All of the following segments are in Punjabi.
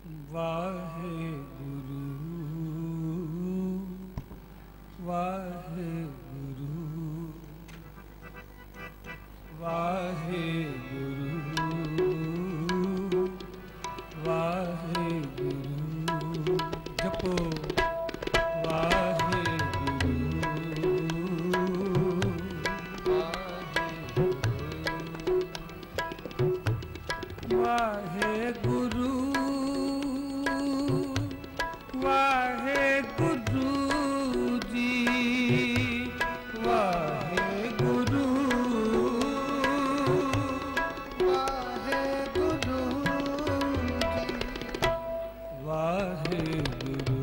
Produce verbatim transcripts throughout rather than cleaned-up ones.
ਵਾਹਿਗੁਰੂ ਵਾਹਿਗੁਰੂ ਵਾਹਿਗੁਰੂ ਵਾਹਿਗੁਰੂ ਜਪੋ ਵਾਹਿਗੁਰੂ ਵਾਹਿਗੁਰੂ ਵਾਹਿਗੁਰੂ ਜੀ ਵਾਹਿਗੁਰੂ ਵਾਹਿਗੁਰੂ ਜੀ ਵਾਹਿਗੁਰੂ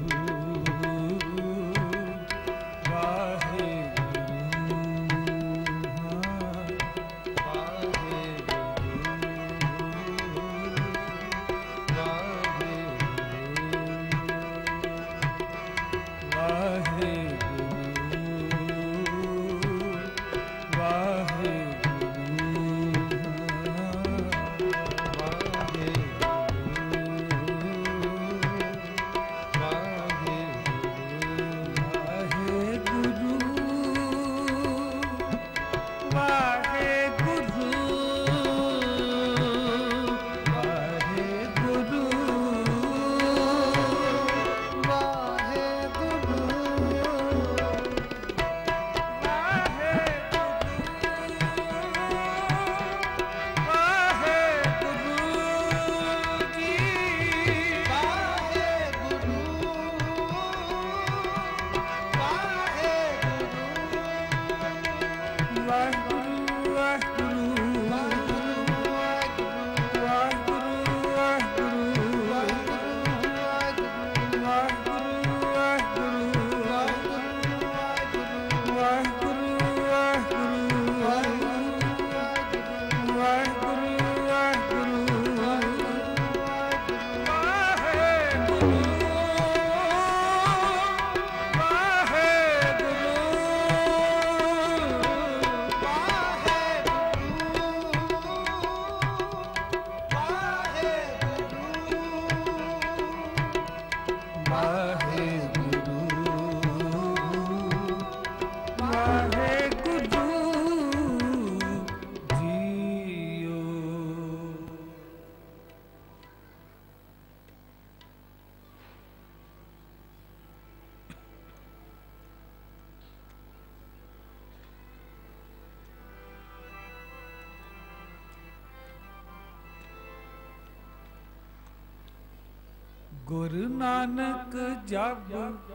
ਗੁਰੂ ਨਾਨਕ ਜਪ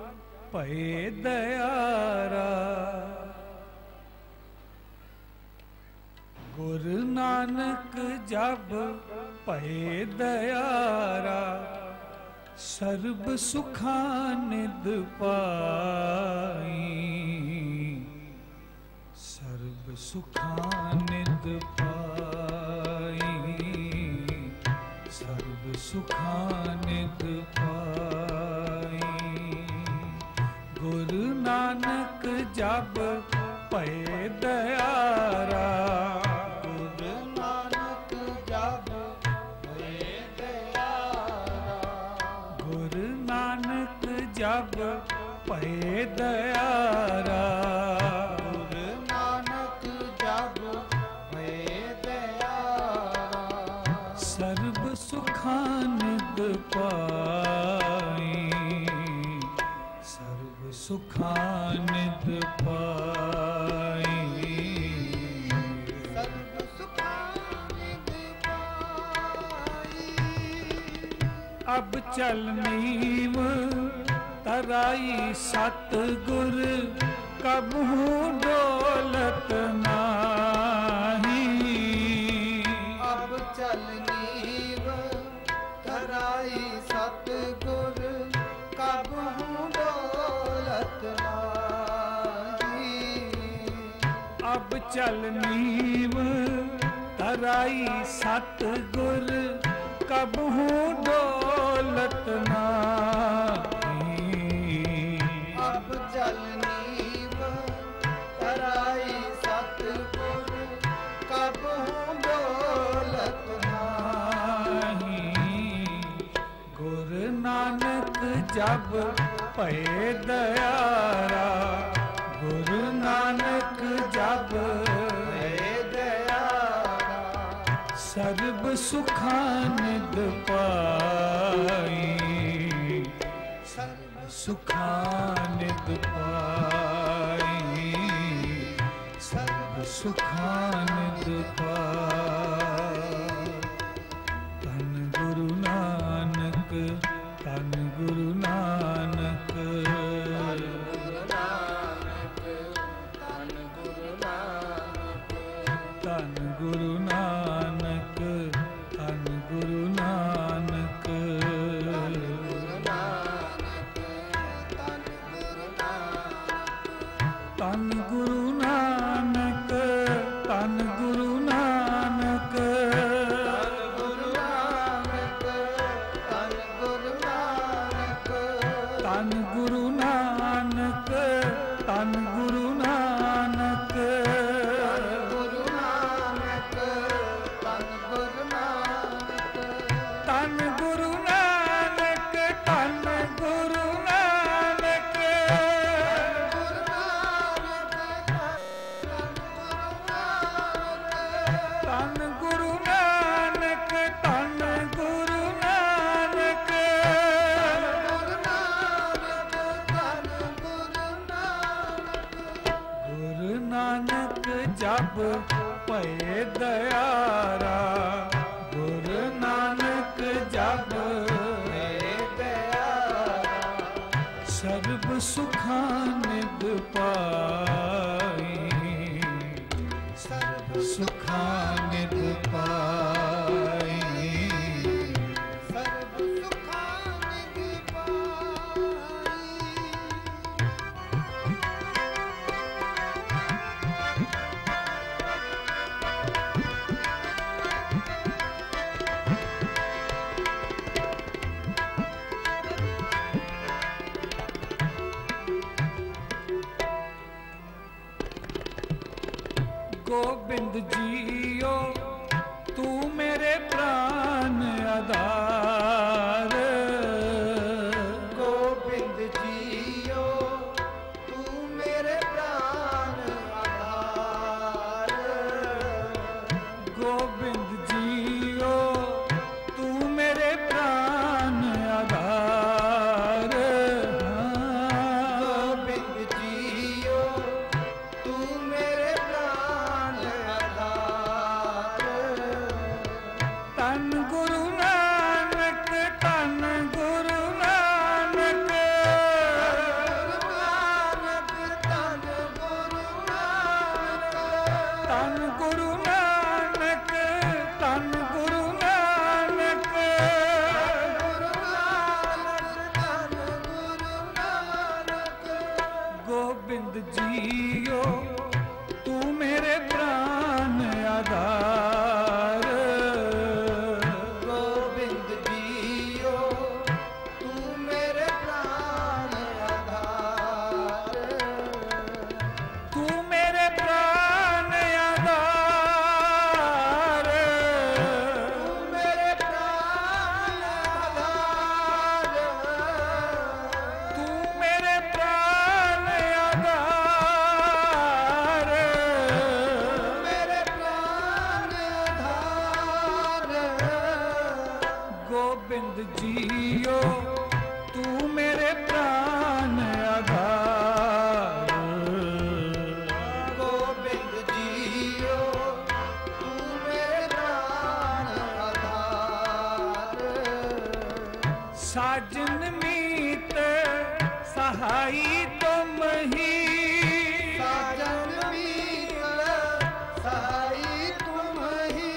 ਭਏ ਦਇਆਰਾ ਗੁਰੂ ਨਾਨਕ ਜਪ ਭਏ ਦਇਆਰਾ ਸਰਬ ਸੁਖਾਂ ਨਿਧ ਪਾਈ ਸਰਬ ਸੁਖਾਂ ਨਿਧ ਪਾਈ ਸਰਬ ਸੁਖਾਂ ਨਿਧ ਪਾਈ ਗੁਰੂ ਨਾਨਕ ਜਪ ਭਏ ਦਇਆਰਾ ਗੁਰੂ ਨਾਨਕ ਜਪ ਭਏ ਦਇਆਰਾ ਗੁਰੂ ਨਾਨਕ ਜਪ ਭਏ ਦਇਆਰਾ ਗੁਰੂ ਨਾਨਕ ਜਪ ਭਏ ਦਇਆਰਾ ਸਰਬ ਸੁਖਾਂ ਨਿਧ ਪਾਈ ਸਰਬ ਸੁਖਾਂ ਨਿਧ ਪਾਈ ਸਰਬ ਸੁਖਾਂ ਨਿਧ ਪਾਈ ਅਬ ਚਲ ਨੀਵ ਤਰਾਈ ਸਤਿਗੁਰ ਕਬਹੂ ਡੋਲਤ ਨਾਹੀ ਅਬ ਚਲ ਨੀਵ ਤਰਾਈ ਸਤਿਗੁਰ ਕਬਹੂ ਡੋਲਤ ਨਾਹੀ ਅਬ ਚਲ ਨੀਵ ਤਰਾਈ ਸਤਿਗੁਰ ਕਬਹੂ ਡੋਲਤ ਨਾਹੀ ਅਬ ਚਲ ਨੀਵ ਤਰਾਈ ਸਤਿਗੁਰ ਕਬਹੂ ਡੋਲਤ ਨਾਹੀ ਗੁਰ जब भये दयारा, गुरु नानक जब भये दयारा, सर्ब सुखानिद पाई, सर्ब सुखानिद पाई, सर्ब सुखानिद पाई। धन गुरु नानक, धन गुरु नानक, धन गुरु नानक, धन गुरु नानक, धन गुरु नानक, धन गुरु नानक, धन गुरु नानक, धन गुरु नानक, धन गुरु नानक, गुरु नानक, धन गुरु नानक, धन गुरु नानक, धन गुरु नानक, धन गुरु नानक, धन गुरु नानक, गुरु नानक जब भये दयारा, गुरु नानक जब भये दयारा, सर्ब सुखानिद पाई, सर्ब सुखानिद पाई, सर्ब सुखानिद पाई। गोबिंद जियो तू मेरे प्राण आधार, गोबिंद जियो तू मेरे प्राण आधार, गोबिंद जियो तू मेरे प्राण आधार, गोबिंद जियो तू मेरे प्राण आधार, धन गुरु नानक, धन गुरु नानक, धन गुरु नानक, धन गुरु नानक, धन गुरु नानक, धन गुरु नानक, गोबिंद जियो तू मेरे प्राण आधार, गोबिंद जियो तू मेरे प्राण आधार, तू मेरे प्राण आधार, तू मेरे प्राण आधार, तू मेरे प्राण आधार, मेरे प्राण आधार, गोबिंद जियो तू मेरे प्राण आधार, गोबिंद जियो तू मेरे प्राण आधार, साजन मीत सहाई तुम ही, साजन मीत सहाई तुम ही,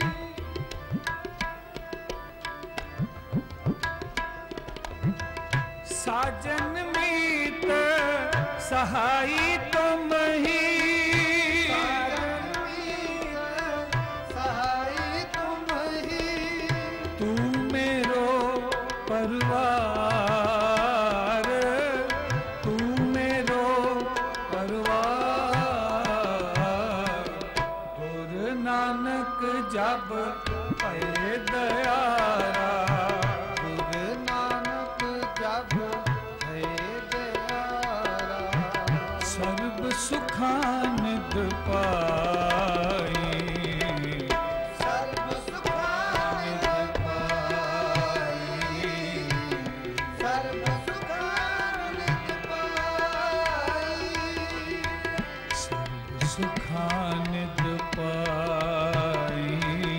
साजन मीत सहाई तुम ही, साजन मीत सहाई तुम ही, तू मेरो परिवार, तू मेरो परिवार, गुरु नानक जब भये दयारा, गुरु नानक जब ਸੁਖਾਨਿਦ ਪਾਈ। ਸਰਬ ਸੁਖਾਨਿਦ ਪਾਈ। ਸਰਬ ਸੁਖਾਨਿਦ ਪਾਈ। ਸਰਬ ਸੁਖਾਨਿਦ ਪਾਈ।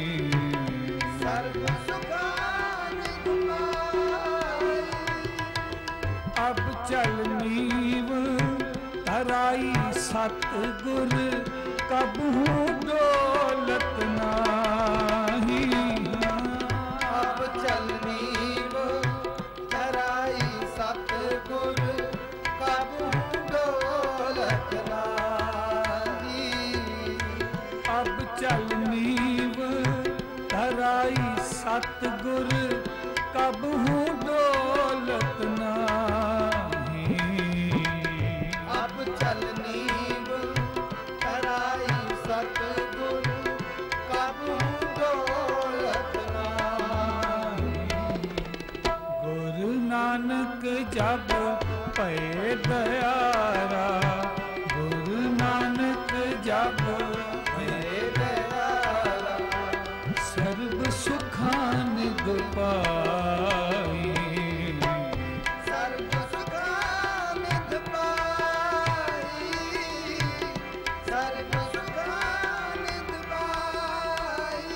ਸਰਬ ਸੁਖਾਨਿਦ ਪਾਈ। ਅਬ ਚਲ ਨੀਵ ਧਰਾਈ ਸਤਿਗੁਰ ਕਬਹੂ ਡੋਲਤ ਨਾਹੀ। ਅਬ ਚਲ ਨੀਵ ਧਰਾਈ ਸਤਿਗੁਰ ਕਬਹੂ ਡੋਲਤ ਨਾਹੀ। ਅਬ ਚਲ ਨੀਵ ਧਰਾਈ ਸਤਿਗੁਰ ਕਬਹੂ ਡੋਲਤ ਨਾਹੀ। ਅਬ ਚਲ ਨੀਵ ਧਰਾਈ ਸਤਿਗੁਰ ਕਬਹੂ ਡੋਲਤ ਨਾਹੀ। ਗੁਰੂ ਨਾਨਕ ਜਪ ਭਏ ਦਇਆਰਾ। ਗੁਰੂ ਨਾਨਕ ਜਪ ਭਏ ਦਇਆਰਾ। ਸਰਬ ਸੁਖਾਨਿਦ ਪਾਈ। ਸਰਬ ਸੁਖਾਨਿਦ ਪਾਈ। ਸਰਬ ਸੁਖਾਨਿਦ ਪਾਈ।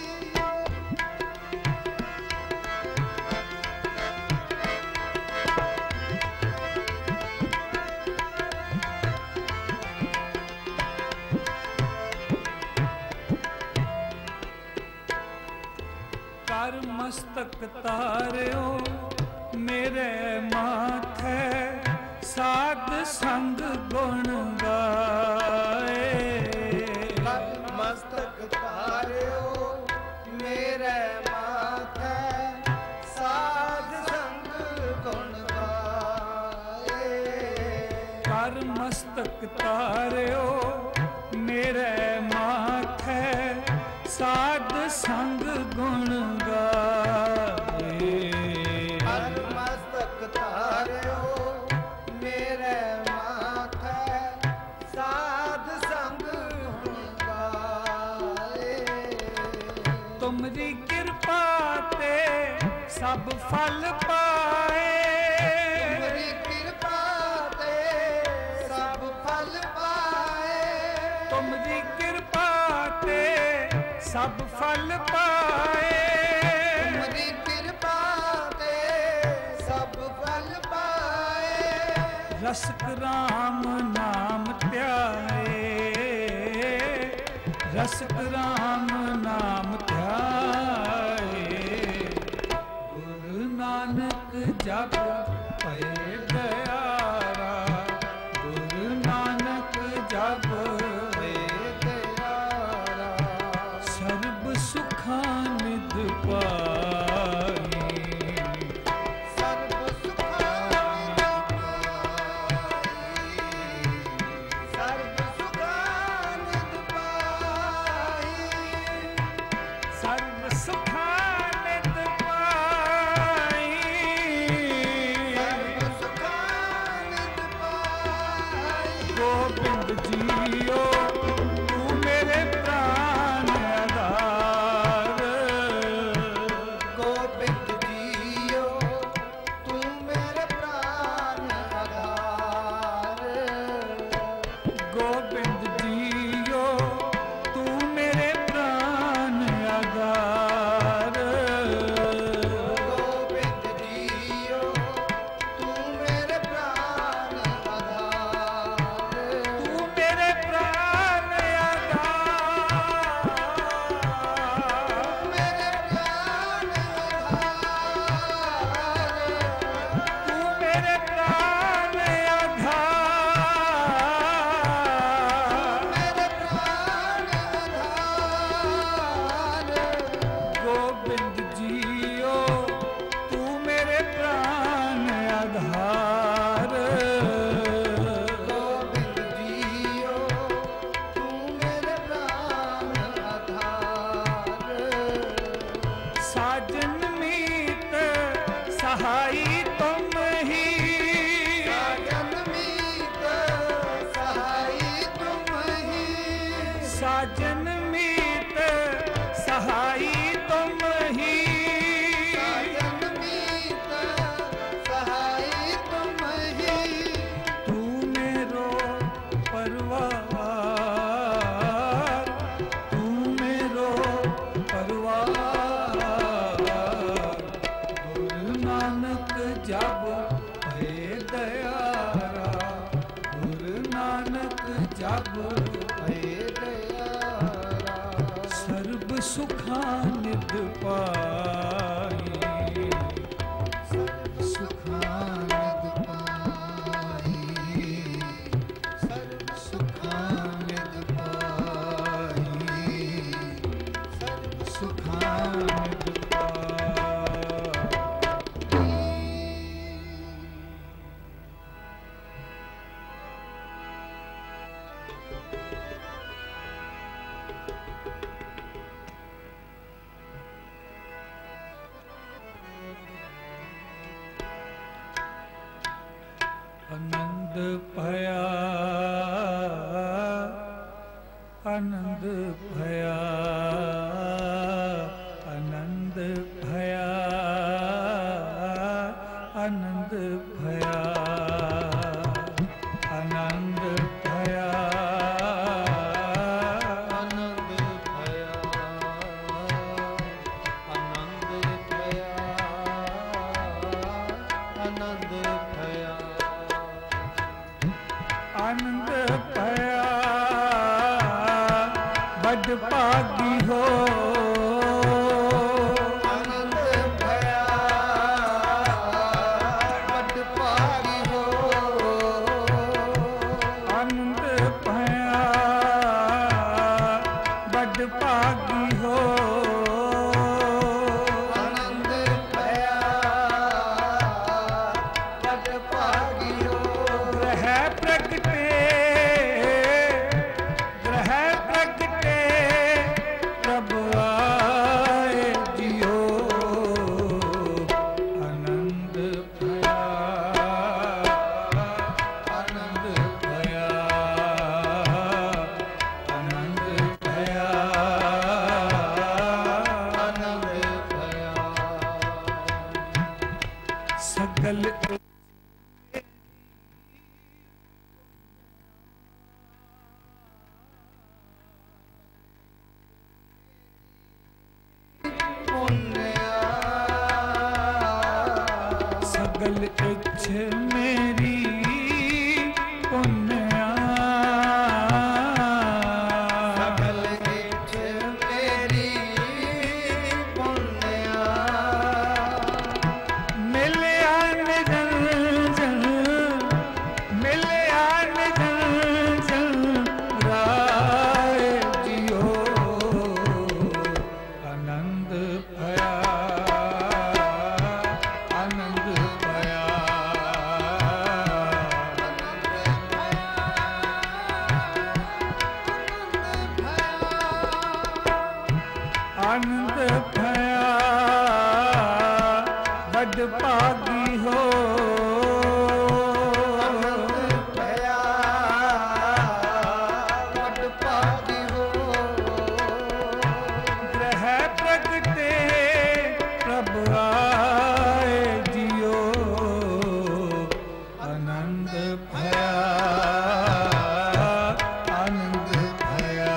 ਕਰ ਮਸਤਕ ਤਾਰਿਓ ਮੇਰੇ ਮਾਥੈ। ਸਾਧ ਸੰਗ ਗੁਣ ਗਾਏ। ਕਰ ਮਸਤਕ ਧਾਰਿਓ ਮੇਰੇ ਮਾਥੈ। ਸਾਧ ਸੰਗ ਗੁਣ ਗਾਏ। ਕਰ ਮਸਤਕ ਤਾਰਿਓ ਮੇਰੇ ਮਾਥੈ। ਸਾਧ ਸੰਗ ਗੁਣ ਗਾਏ। ਕਰ ਮਸਤਕ ਧਾਰਿਓ ਮੇਰੇ ਮਾਥੈ। ਸਾਧ ਸੰਗ ਗੁਣ ਗਾਏ। ਤੁਮਰੀ ਕਿਰਪਾ ਤੇ ਸਭ ਫਲ ਪਾਏ। ਤੁਮਰੀ ਕਿਰਪਾ ਤੇ ਸਭ ਫਲ ਪਾਏ। ਤੁਮਰੀ ਕਿਰਪਾ ਤੇ ਸਭ ਫਲ ਪਾਏ। ਤੁਮਰੀ ਕਿਰਪਾ ਤੇ ਸਭ ਫਲ ਪਾਏ। ਰਸਕ ਰਾਮ ਨਾਮ ਧਿਆਏ। ਰਸਕ ਰਾਮ ਨਾਮ ਧਿਆਏ। ਗੁਰੂ ਨਾਨਕ ਜਪ ਭਏ ਦਇਆਰਾ। ਗੁਰੂ ਨਾਨਕ ਜਪ ਭਏ ਦਇਆਰਾ। ਸਰਬ ਸੁਖਾਨਿਦ ਪਾਈ। ਸਰਬ ਸੁਖਾਨਿਦ ਪਾਈ। ਸਰਬ ਸੁਖਾਨਿਦ ਪਾਈ। ਸਰਬ ਸੁਖਾਨਿਦ ਪਾਈ। ਸਰਬ ਸੁਖਾਨਿਦ ਪਾਈ। ਗੋਬਿੰਦ ਜੀਓ ਤੂੰ ਮੇਰੇ ਪ੍ਰਾਨ ਆਧਾਰ। ਗੋਬਿੰਦ ਜੀਓ ਤੂੰ ਮੇਰੇ ਪ੍ਰਾਨ ਆਧਾਰ। ਗੋਬਿੰਦ ਜੀਓ ਤੂੰ ਮੇਰੇ ਪ੍ਰਾਨ ਆਧਾਰ। ਗੋਬਿੰਦ ਜੀਓ ਤੂੰ ਮੇਰੇ ਪ੍ਰਾਨ ਆਧਾਰ। ਤੂੰ ਮੇਰੇ ਪ੍ਰਾਨ ਸਹਾਈ ਤੁਮ ਹੀ ਸਾਜਨ ਮੀਤ ਸਹਾਈ साजन मीत सहाई तुम ही साजन मीत सहाई तुम ही तू मेरो परवार तू मेरो परवार गुरु नानक जब भय दयारा गुरु नानक जब भय दयारा सर्ब सुखा निध पाई सर्व सुखानंद पाई सर्व सुखानंद पाई सर्व सुखानिध पाई। आनंद भया आनंद भया आनंद भया आनंद भया आनंद भया आनंद भया आनंद भया आनंद भया आनंद भया बड़ भागी हो आनंद भया बड़ भागी हो आनंद भया बड़ भागी हो आनंद भया बड़ भागी हो ग्रह प्रगटे ग्रह प्रगटे प्रभु आए जियो आनंद भया आनंद भया आनंद भया आनंद भया सकल सगल इच्छ मेरी पुण्या सकल इच्छ मेरी पुण्या मिलिया निरंजन मिलिया निरंजन राय जियो आनंद भया आनंद भया आनंद भया बड़ भागी हो भया बड़ भागी हो ग्रह प्रगटे प्रभु आए जियो आनंद भया आनंद भया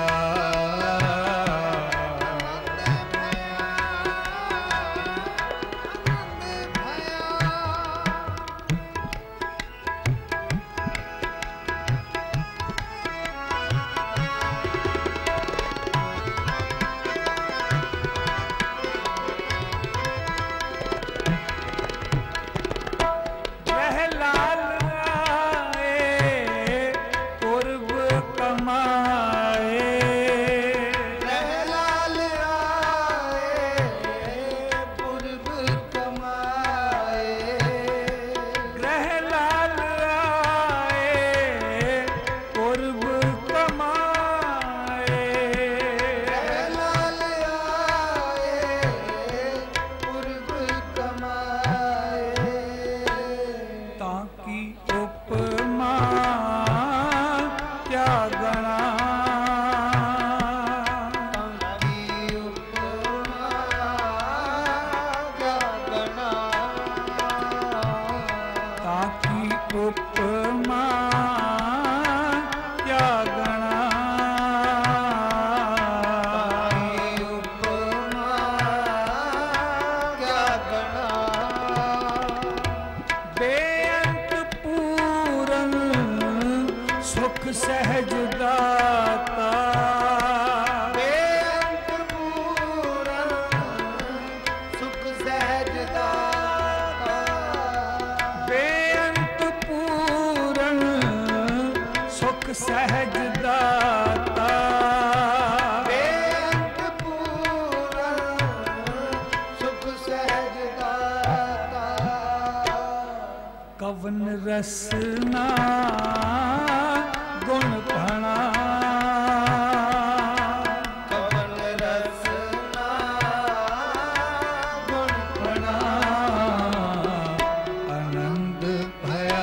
ਪਵਨ ਰਸਨਾ ਗੁਣ ਭਣਾ ਪਵਨ ਰਸਨਾ ਗੁਣ ਭਣਾ ਆਨੰਦ ਭਇਆ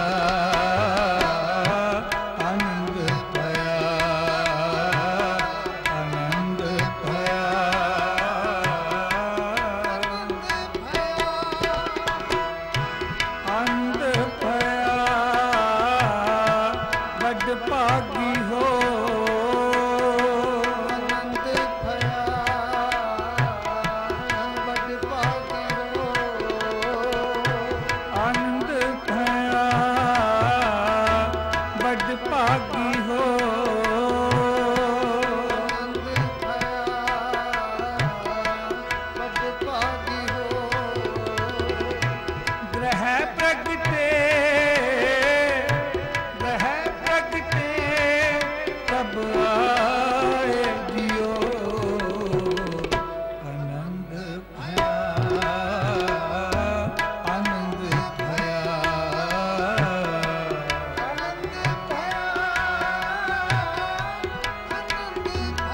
ਆਨੰਦ ਭਇਆ ਆਨੰਦ ਭਇਆ ਆਨੰਦ ਭਇਆ ਵੱਡ ਭਾਗੀ ਹੋ ਆਨੰਦ ਭਇਆ ਵੱਡ ਭਾਗੀ ਹੋ ਆਨੰਦ ਭਇਆ ਵੱਡ ਭਾਗੀ ਹੋ ਆਨੰਦ ਭਇਆ ਵੱਡ ਭਾਗੀ ਹੋ ਗ੍ਰਹਿ ਪ੍ਰਗਟੇ ਗ੍ਰਹਿ ਪ੍ਰਗਟੇ ਪ੍ਰਭ ਆਏ ਜਿਉ ਆਨੰਦ ਭਇਆ ਆਨੰਦ ਭਇਆ ਆਨੰਦ ਭਇਆ ਆਨੰਦ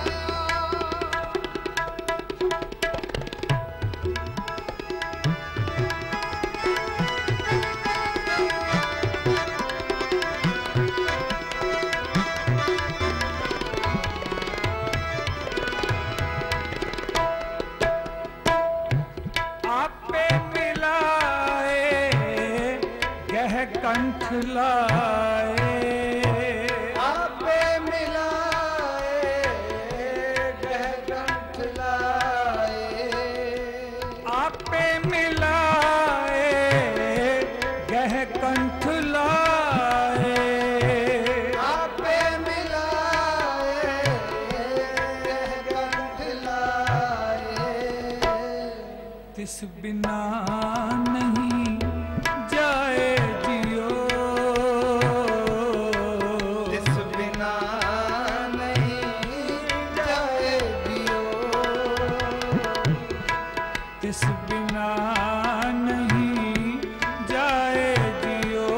ਆਪੇ ਮਿਲਾਏ ਗਹਿ ਕੰਠ ਲਾਏ ਆਪੇ ਮਿਲਾਏ ਗਹਿ ਕੰਠ ਲਾਏ ਆਪੇ ਮਿਲਾਏ ਗਹਿ ਕੰਠ ਲਾਏ ਆਪੇ ਮਿਲਾਏ ਗਹਿ ਕੰਠ ਲਾਏ ਤਿਸ ਬਿਨਾ ਨਹੀਂ ਜਾਏ ਜਿਉ ਜਿਸ ਬਿਨਾ ਨਹੀਂ ਜਾਏ ਦਿਓ ਤਿਸ ਬਿਨਾ ਨਹੀਂ ਜਾਏ ਜਿਉ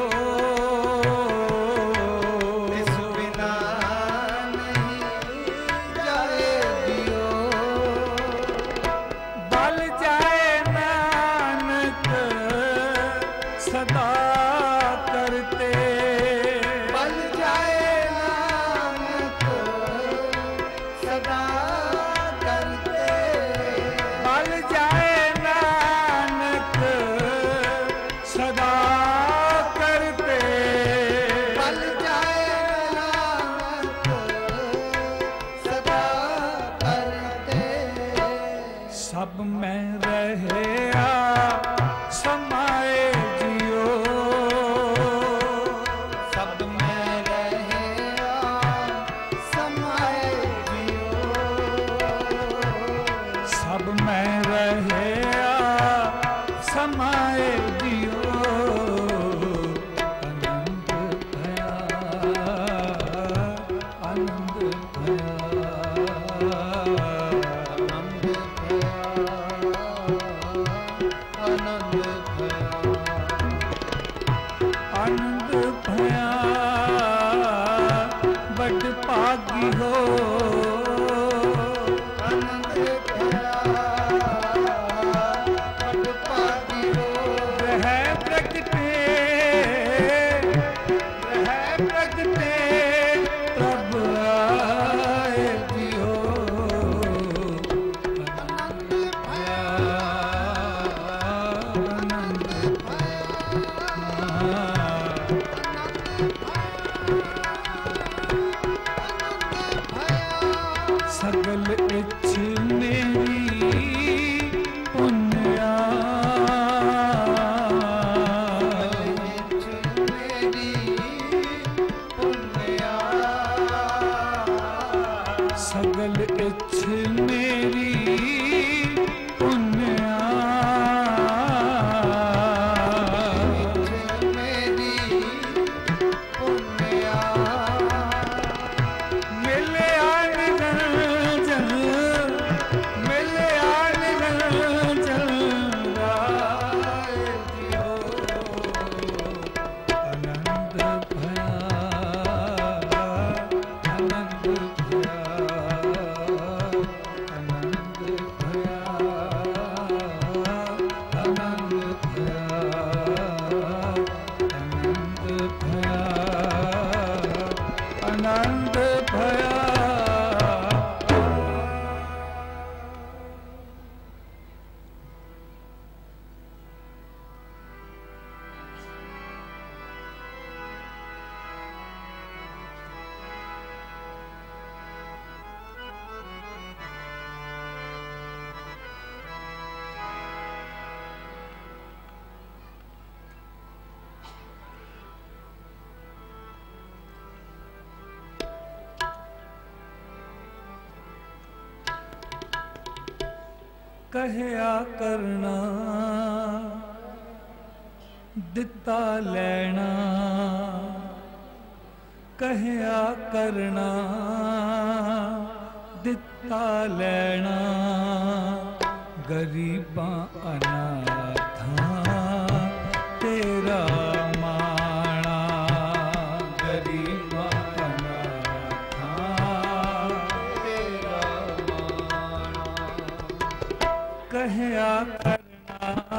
ਇਸ ਬਿਨਾ ਨਹੀਂ ਜਾਏ ਦਿਓ ਬਲ ਜਾਏ ਨਾਨਕ ਸਦਾ ਕਰਤੇ ਬਲ ਜਾਏ ਨਾਨਕ ਸਦਾ ਕਰਤੇ ਬਲ ਜਾਏ ਨਾਨਕ ਸਦਾ ਕਰਤੇ ਬਲ ਜਾਏ ਨਾਨਕ ਸਦਾ ਕਰਤੇ ਸਭ ਮੈਂ ਰਹਿਆ ਸਮਾਏ ਜਿਉ ਸਭ ਮੈਂ ਰਹਿਆ ਸਮਾਏ ਦਿਓ ਸਭ ਮੈਂ ਰਹਿਆ ਸਮਾਏ ਜਿਉ ਆਨੰਦ ਭਇਆ ਆਨੰਦ ਭਇਆ ਆਨੰਦ ਭਇਆ कहया करना दिता लेना, कहया करना दिता लेना, गरीबां अनाथां तेरा माणा, गरीबां अनाथां तेरा माणा, कहया करना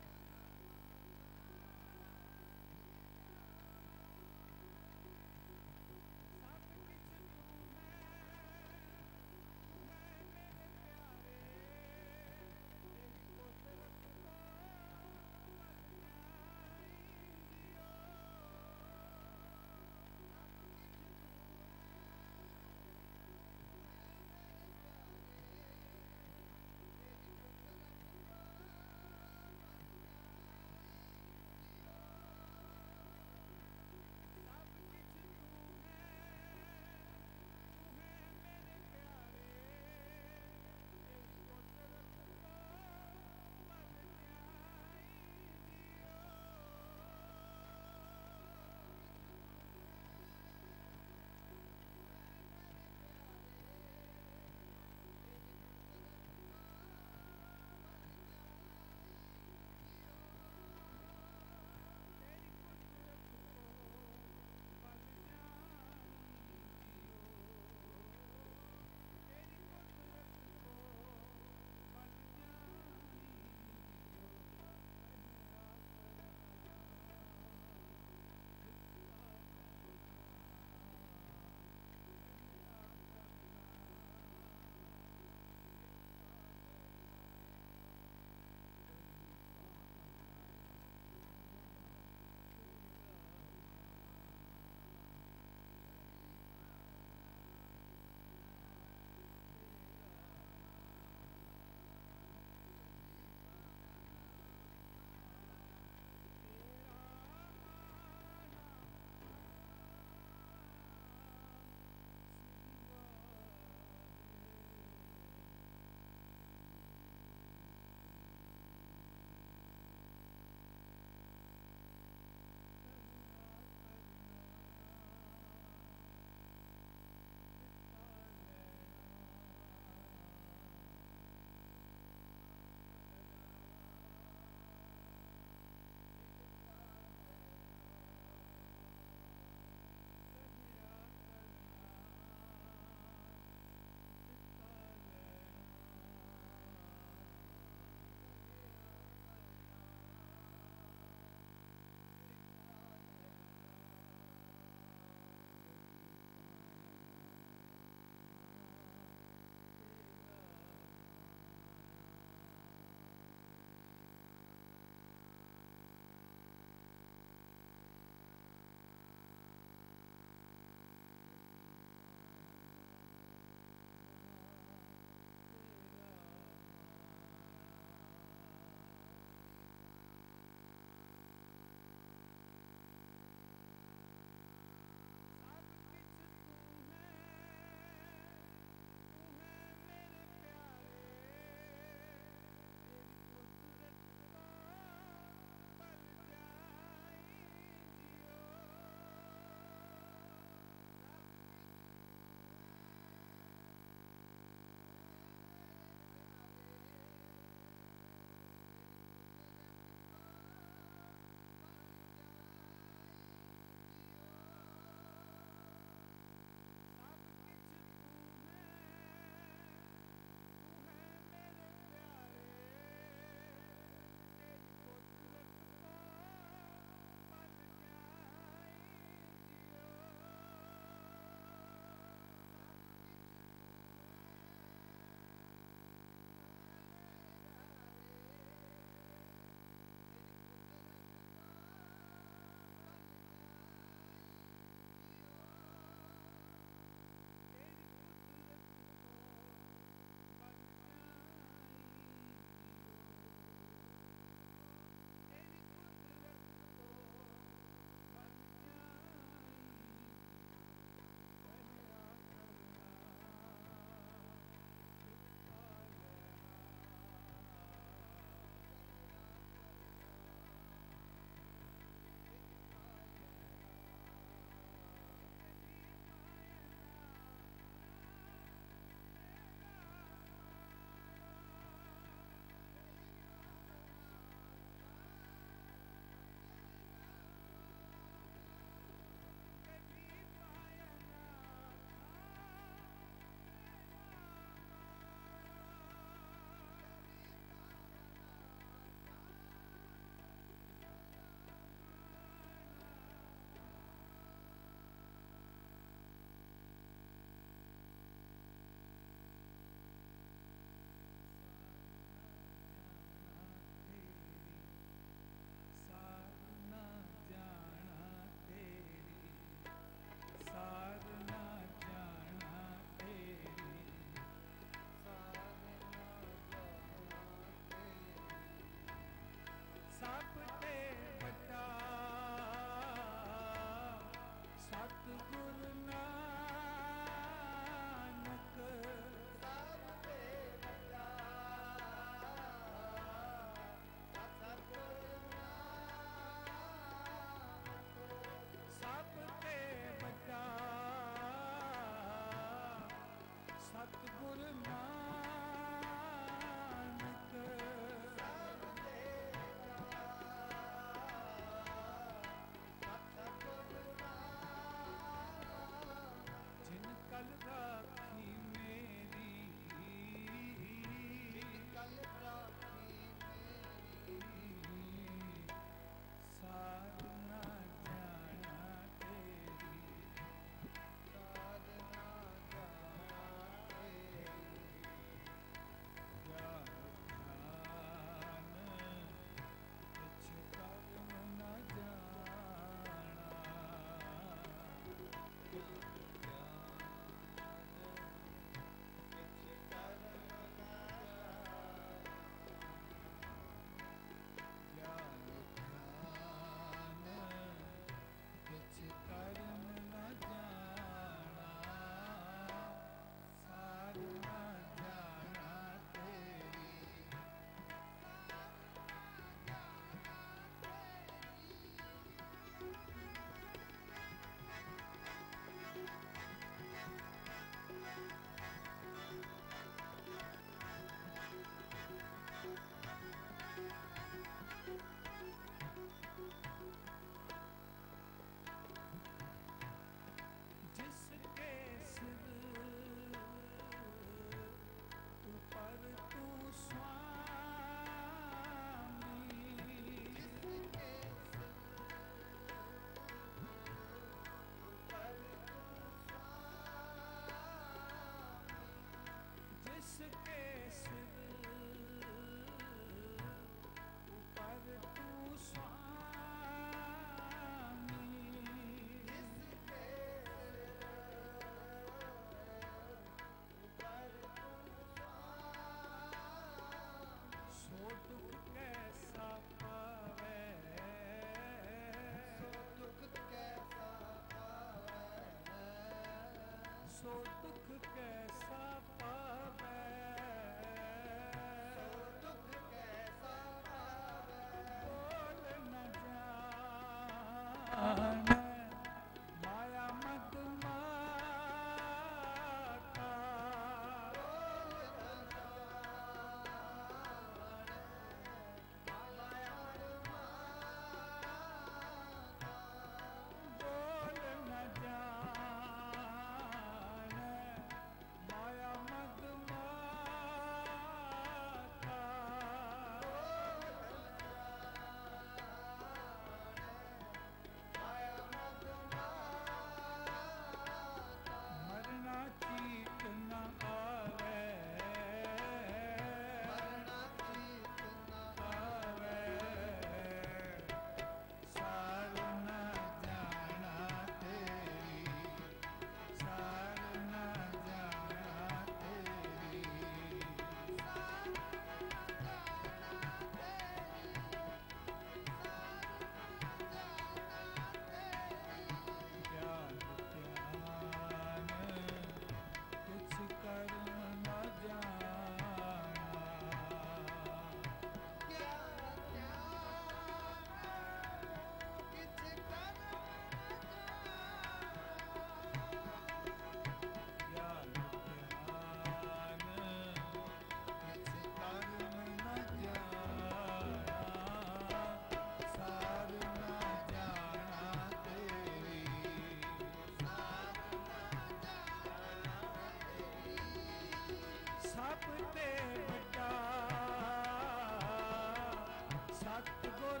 ਗੁਰ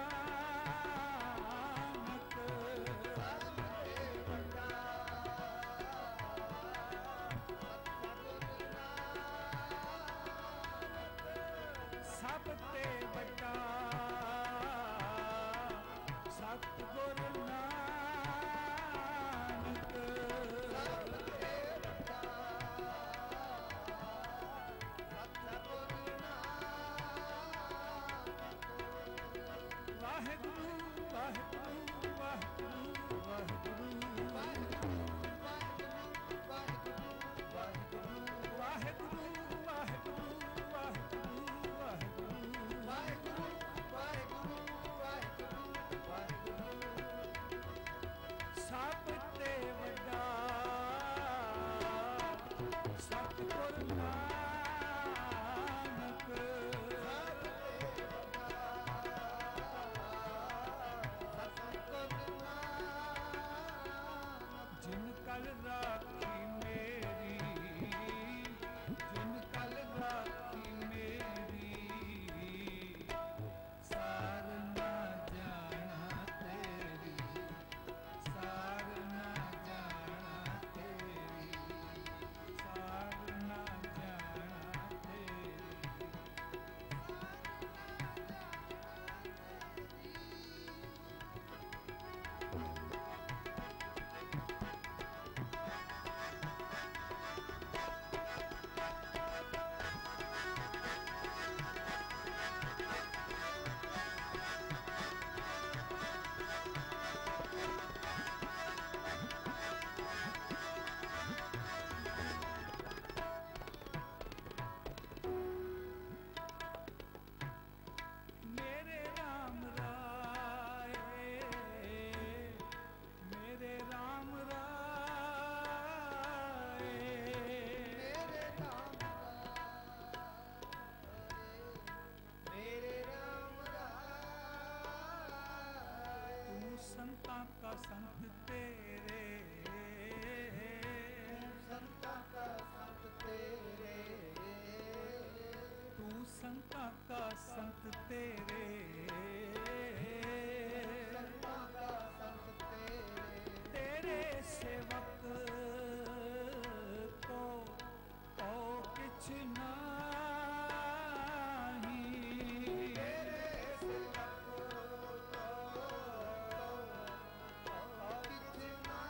ਨਾਨਕ ਸਭ ਤੇ ਵੱਡਾ ਸਤਿਗੁਰ ਨਾਨਕ ਵਾਹਿਗੁਰੂ ਵਾਹਿਗੁਰੂ ਵਾਹਿਗੁਰੂ ਵਾਹਿਗੁਰੂ ਵਾਹਿਗੁਰੂ ਸਭ ਤੇ ਵੱਡਾ ਸਤਿਗੁਰ ਨਾਨਕ ਜਿਨ ਕਲ ਰਾਖੀ ਮੇਰੀ ਜਿਨ ਕਲ ਰਾਖੀ ਮੇਰੀ ਸਾਰ ਨਾ ਜਾਣਾ ਤੇਰੀ ਸਾਰ ਨਾ ਜਾਣਾ ਤੇਰੀ ਸਾਰ ਨਾ ਜਾਣਾ ਤੇਰੀ ਮੇਰੇ ਰਾਮ ਰਾਏ ਮੇਰੇ ਰਾਮ ਰਾਏ ਮੇਰੇ ਰਾਮ ਮੇਰੇ ਰਾਮ ਰਾਏ ਤੂੰ ਸੰਤਾਂ ਕਾ ਸੰਤ ਤੇਰੇ ਸੰਤਾਂ ਕਾ ਸੰਤ ਤੇਰੇ ਤੂੰ ਸੰਤਾਂ ਕਾ ਸੰਤ ਤੇਰੇ ਸੰਤਾਂ ਕਾ ਸੰਤ ਤੇਰੇ ਤੇਰੇ ਸੇਵਕ ਕੋ ਕੋ ਕਿਛ ਨਾਹੀ ਤੇਰੇ ਸੇਵਕ ਕੋ ਕਿਛ ਨਾ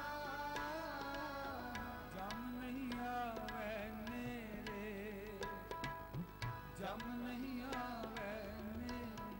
ਜਮ ਨਹੀਂ ਆਵੇ ਨੇਰੇ ਜਮ ਨਹੀਂ ਆਵੇ ਨੇਰੇ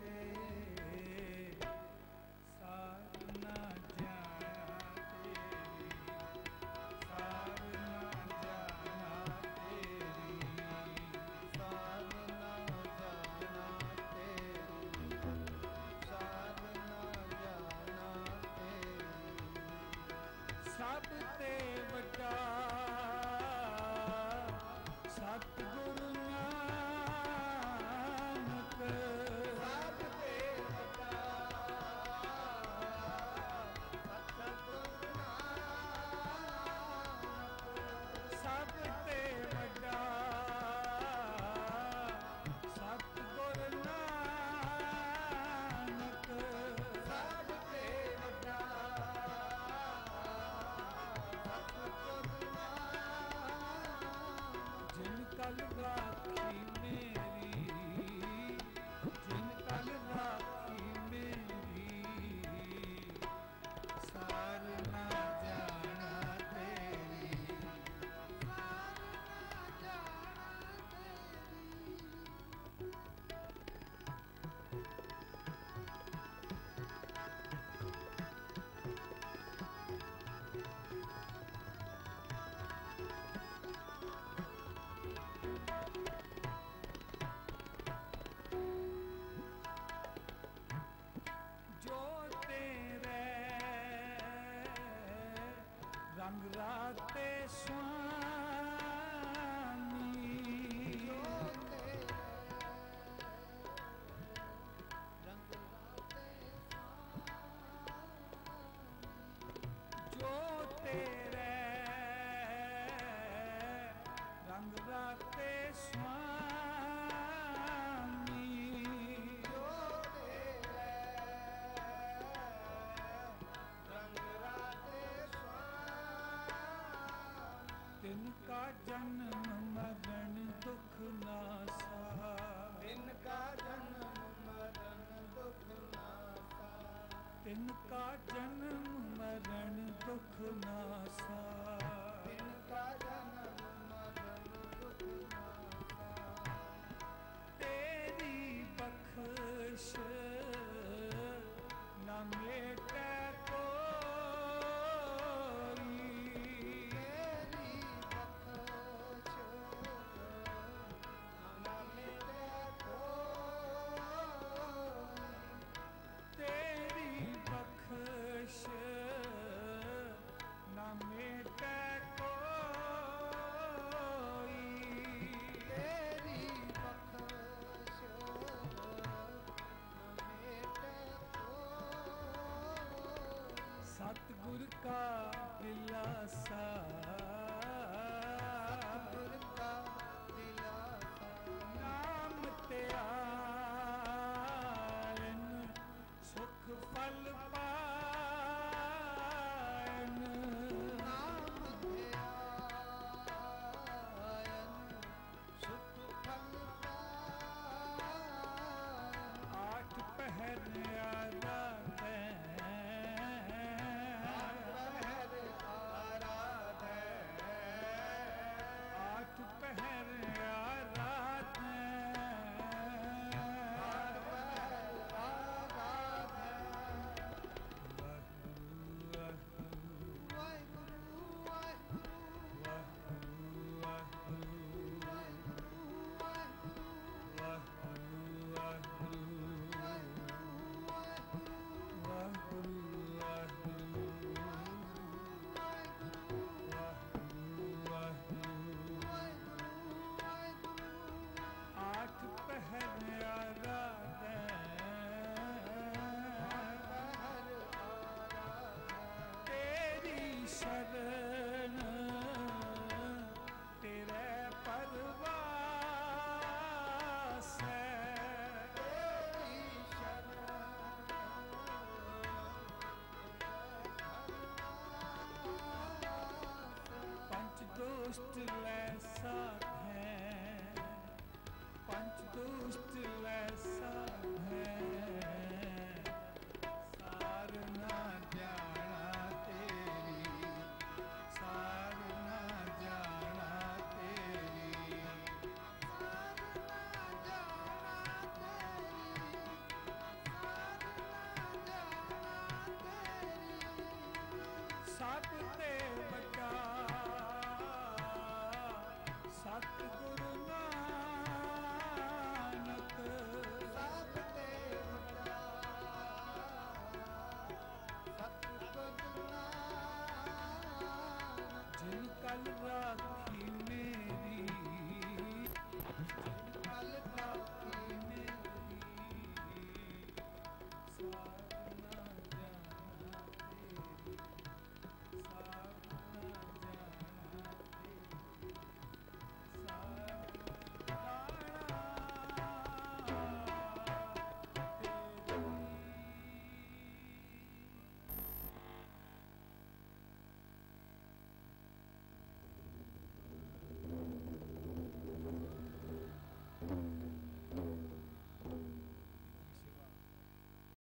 जन्म मरण दुख नासा तिनका जन्म मरण दुख नासा तिनका जन्म मरण दुख नासा तिनका जन्म मरण दुख नासा तेरी बख्श न मेटे कोई तेरी बख्श न मिटे कोई तेरी बख्श न मेटे कोई तेरी बख्श न मिटे कोई सतगुर का दिलासा सतगुर का दिलासा नाम त्यान सुख फल पायन नाम ध्यान सुख फल पायन आठ पहर आराधै पहर आराधै आठ पहर आराधै आठ पहर आराधै वाहिगुरु वाहिगुरु वाहिगुरु वाहिगुरु वाहिगुरु वाहिगुरु वाहिगुरु वाहिगुरु वाहिगुरु वाहिगुरु वाहिगुरु वाहिगुरु आठ पहर आराधै तेरी शरण तेरे परवास है पंच दुष्ट लै साथ है पंच दुष्ट लै